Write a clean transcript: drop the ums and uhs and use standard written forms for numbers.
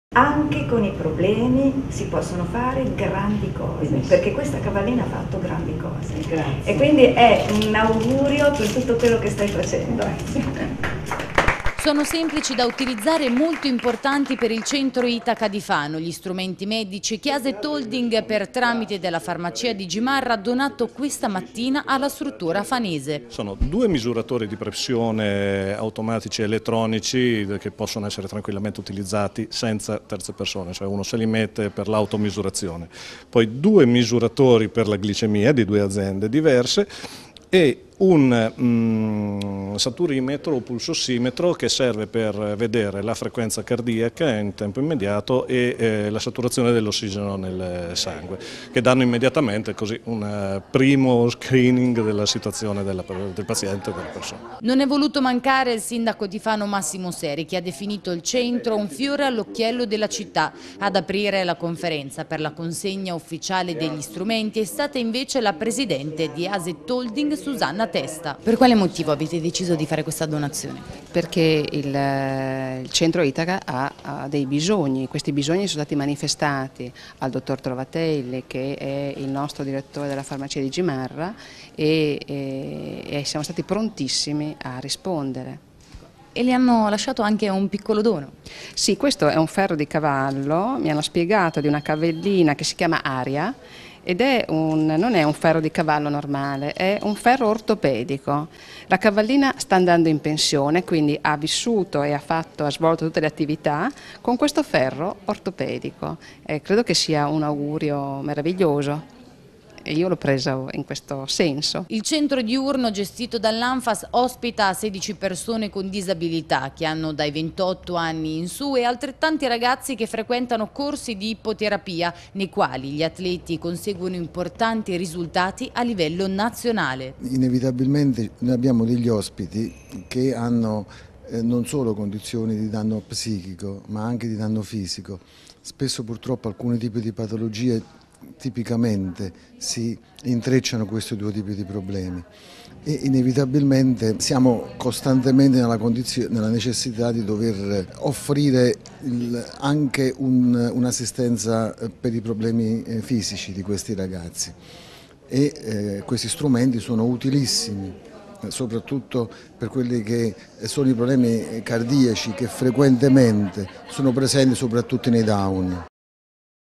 Anche con i problemi si possono fare grandi cose, perché questa cavallina ha fatto grandi cose. Grazie. E quindi è un augurio per tutto quello che stai facendo. Sono semplici da utilizzare e molto importanti per il centro Itaca di Fano. Gli strumenti medici che Aset Holding per tramite della farmacia di Gimarra ha donato questa mattina alla struttura fanese. Sono 2 misuratori di pressione automatici elettronici che possono essere tranquillamente utilizzati senza terze persone, cioè uno se li mette per l'automisurazione. Poi 2 misuratori per la glicemia di 2 aziende diverse e un saturimetro o pulsossimetro che serve per vedere la frequenza cardiaca in tempo immediato e la saturazione dell'ossigeno nel sangue, che danno immediatamente così un primo screening della situazione del paziente e della persona. Non è voluto mancare il sindaco di Fano Massimo Seri, che ha definito il centro un fiore all'occhiello della città. Ad aprire la conferenza per la consegna ufficiale degli strumenti è stata invece la presidente di Aset Holding, Susanna Testa. Per quale motivo avete deciso di fare questa donazione? Perché il centro Itaca ha dei bisogni, questi bisogni sono stati manifestati al dottor Trovatelli, che è il nostro direttore della farmacia di Gimarra, e siamo stati prontissimi a rispondere. E le hanno lasciato anche un piccolo dono. Sì, questo è un ferro di cavallo, mi hanno spiegato, di una cavallina che si chiama Aria, ed non è un ferro di cavallo normale, è un ferro ortopedico. La cavallina sta andando in pensione, quindi ha vissuto e ha svolto tutte le attività con questo ferro ortopedico. Credo che sia un augurio meraviglioso. E io l'ho preso in questo senso. Il centro diurno gestito dall'Anfas ospita 16 persone con disabilità che hanno dai 28 anni in su e altrettanti ragazzi che frequentano corsi di ippoterapia nei quali gli atleti conseguono importanti risultati a livello nazionale. Inevitabilmente noi abbiamo degli ospiti che hanno non solo condizioni di danno psichico ma anche di danno fisico. Spesso purtroppo alcuni tipi di patologie tipicamente si intrecciano questi 2 tipi di problemi e inevitabilmente siamo costantemente nella necessità di dover offrire anche un'assistenza per i problemi fisici di questi ragazzi e questi strumenti sono utilissimi, soprattutto per quelli che sono i problemi cardiaci che frequentemente sono presenti soprattutto nei Down.